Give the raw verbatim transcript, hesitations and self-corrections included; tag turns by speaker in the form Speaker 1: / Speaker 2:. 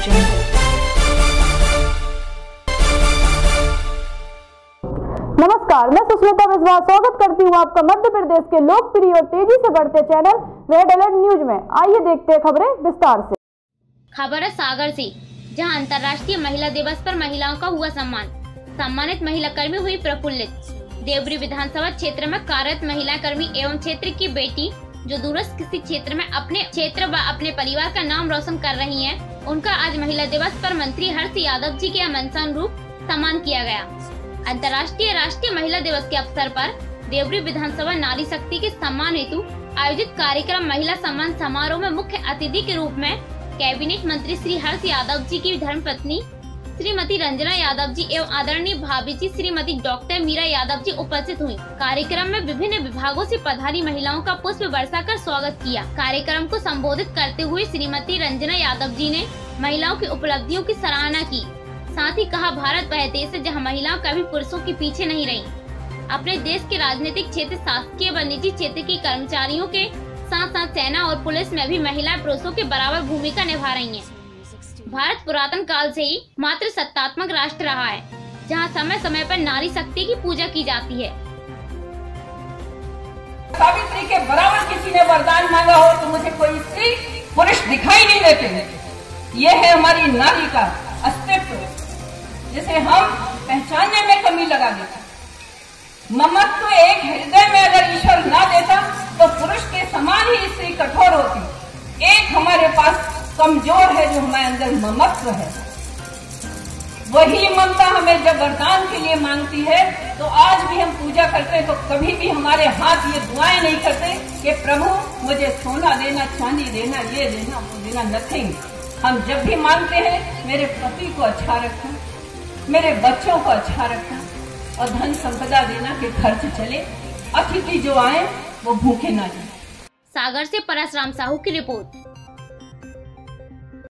Speaker 1: नमस्कार, मैं सुष्मिता विश्वास स्वागत करती हूँ आपका मध्य प्रदेश के लोकप्रिय और तेजी से बढ़ते चैनल रेड अलर्ट न्यूज में। आइए देखते हैं खबरें विस्तार से।
Speaker 2: खबर है सागर से, जहां अंतर्राष्ट्रीय महिला दिवस पर महिलाओं का हुआ सम्मान। सम्मानित महिला कर्मी हुई प्रफुल्लित। देवरी विधानसभा क्षेत्र में कार्यरत महिला कर्मी एवं क्षेत्र की बेटी जो दूरस्थ किसी क्षेत्र में अपने क्षेत्र व अपने परिवार का नाम रोशन कर रही हैं, उनका आज महिला दिवस पर मंत्री हर्ष यादव जी के आमंत्रण सम्मान किया गया। अंतर्राष्ट्रीय राष्ट्रीय महिला दिवस के अवसर पर देवरी विधानसभा नारी शक्ति के सम्मान हेतु आयोजित कार्यक्रम महिला सम्मान समारोह में मुख्य अतिथि के रूप में कैबिनेट मंत्री श्री हर्ष यादव जी की धर्मपत्नी श्रीमती रंजना यादव जी एवं आदरणीय भाभी जी श्रीमती डॉक्टर मीरा यादव जी उपस्थित हुई। कार्यक्रम में विभिन्न विभागों से पधारी महिलाओं का पुष्प वर्षा कर स्वागत किया। कार्यक्रम को संबोधित करते हुए श्रीमती रंजना यादव जी ने महिलाओं की उपलब्धियों की सराहना की। साथ ही कहा, भारत वह देश है जहाँ महिलाओं कभी पुरुषों के पीछे नहीं रही। अपने देश के राजनीतिक क्षेत्र, शासकीय व निजी क्षेत्र के कर्मचारियों के साथ साथ सेना और पुलिस में भी महिलाएं पुरुषों के बराबर भूमिका निभा रही हैं। भारत पुरातन काल से ही मातृ सत्तात्मक राष्ट्र रहा है, जहां समय समय पर नारी शक्ति की पूजा की जाती है।
Speaker 3: सावित्री के बराबर किसी ने वरदान मांगा हो तो मुझे कोई स्त्री पुरुष दिखाई नहीं देते। ये है हमारी नारी का अस्तित्व, जिसे हम पहचानने में कमी लगा देते। ममत्व एक हृदय में अगर ईश्वर ना देता तो पुरुष के समान ही स्त्री कठोर होती। एक हमारे पास कमजोर है जो हमारे अंदर ममत्व है। वही ममता हमें जब वरदान के लिए मांगती है तो आज भी हम पूजा करते हैं तो कभी भी हमारे हाथ ये दुआएं नहीं करते कि प्रभु मुझे सोना देना, चांदी देना, ये देना, वो देना, नथिंग। हम जब भी मांगते हैं मेरे पति को अच्छा रखना, मेरे बच्चों को अच्छा रखना और धन संपदा देना कि खर्च चले, अतिथि जो आए वो भूखे ना जाए।
Speaker 2: सागर से परशुराम साहू की रिपोर्ट।